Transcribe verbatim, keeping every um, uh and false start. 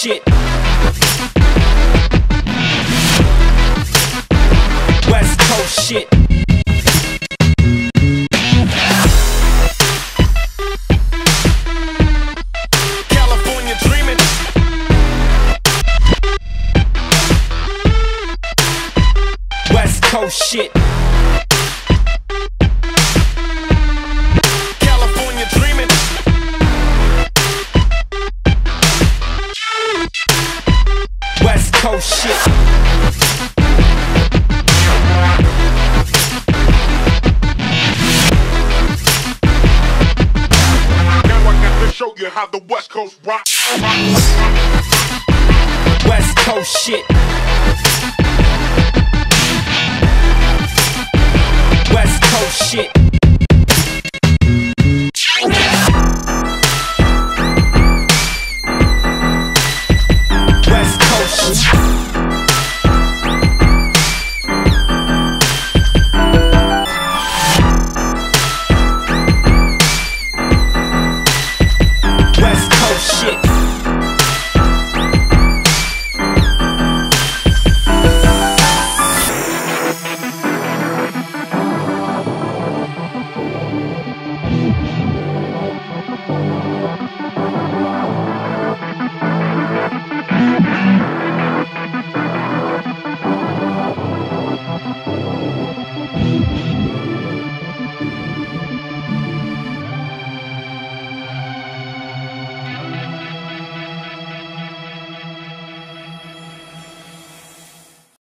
shit. West Coast shit. California dreaming. West Coast shit. California dreaming. West Coast shit. Show you how the West Coast rock. West Coast shit. West Coast shit.